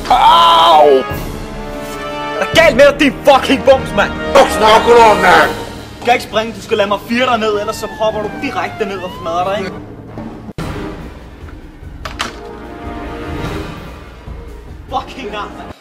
Au! Hvad er galt med dig, din fucking bums, mand? Hvad snakker du om, mand? Du skal ikke springe, du skal lade mig fire dig ned, ellers så hopper du direkte ned og smadrer dig, ikke? Fucking nej, mand.